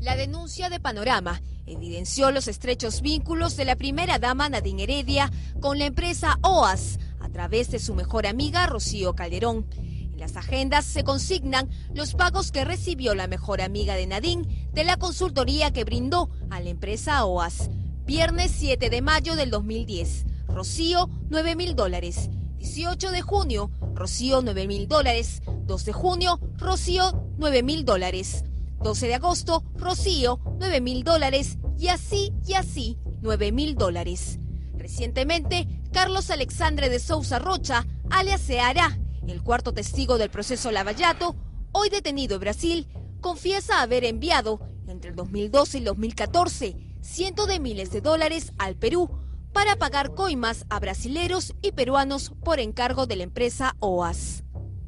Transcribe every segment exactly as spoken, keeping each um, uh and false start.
La denuncia de Panorama evidenció los estrechos vínculos de la primera dama Nadine Heredia con la empresa O A S a través de su mejor amiga Rocío Calderón. En las agendas se consignan los pagos que recibió la mejor amiga de Nadine de la consultoría que brindó a la empresa O A S. Viernes siete de mayo del dos mil diez, Rocío nueve mil dólares. dieciocho de junio, Rocío nueve mil dólares. dos de junio, Rocío nueve mil dólares. doce de agosto, Rocío, nueve mil dólares, y así, y así, nueve mil dólares. Recientemente, Carlos Alexandre de Sousa Rocha, alias Ceará, el cuarto testigo del proceso Lava-Jato, hoy detenido en Brasil, confiesa haber enviado, entre el dos mil doce y el dos mil catorce, cientos de miles de dólares al Perú para pagar coimas a brasileros y peruanos por encargo de la empresa O A S.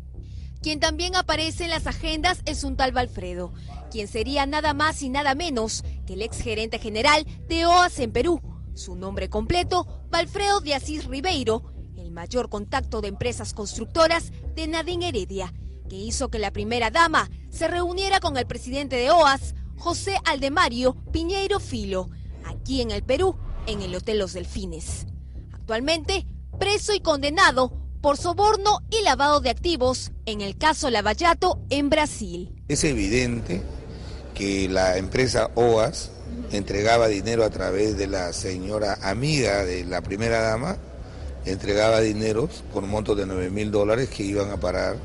Quien también aparece en las agendas es un tal Valfredo, quien sería nada más y nada menos que el exgerente general de O A S en Perú. Su nombre completo, Valfredo de Asís Ribeiro, el mayor contacto de empresas constructoras de Nadine Heredia, que hizo que la primera dama se reuniera con el presidente de O A S, José Aldemario Piñeiro Filo, aquí en el Perú, en el Hotel Los Delfines. Actualmente, preso y condenado por soborno y lavado de activos en el caso Lava-Jato en Brasil. Es evidente que la empresa O A S entregaba dinero a través de la señora amiga de la primera dama, entregaba dineros por montos de nueve mil dólares que iban a parar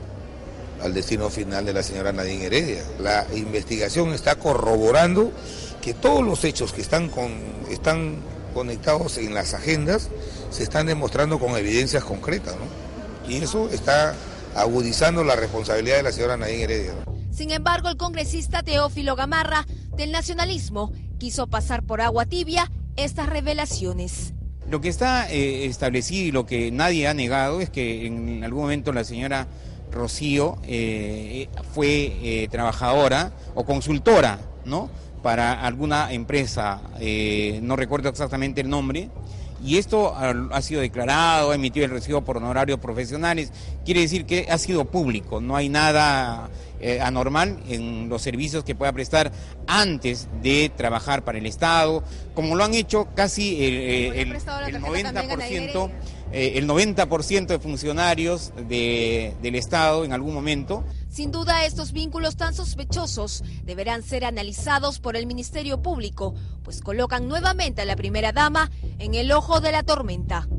al destino final de la señora Nadine Heredia. La investigación está corroborando que todos los hechos que están, con, están conectados en las agendas se están demostrando con evidencias concretas, ¿no? Y eso está agudizando la responsabilidad de la señora Nadine Heredia. Sin embargo, el congresista Teófilo Gamarra, del nacionalismo, quiso pasar por agua tibia estas revelaciones. Lo que está eh, establecido y lo que nadie ha negado es que en algún momento la señora Rocío eh, fue eh, trabajadora o consultora, ¿no?, para alguna empresa, eh, no recuerdo exactamente el nombre, y esto ha, ha sido declarado, ha emitido el recibo por honorarios profesionales, quiere decir que ha sido público, no hay nada eh, anormal en los servicios que pueda prestar antes de trabajar para el Estado, como lo han hecho casi el, el, el noventa por ciento, eh, el noventa por ciento de funcionarios de, del Estado en algún momento. Sin duda, estos vínculos tan sospechosos deberán ser analizados por el Ministerio Público, pues colocan nuevamente a la primera dama en el ojo de la tormenta.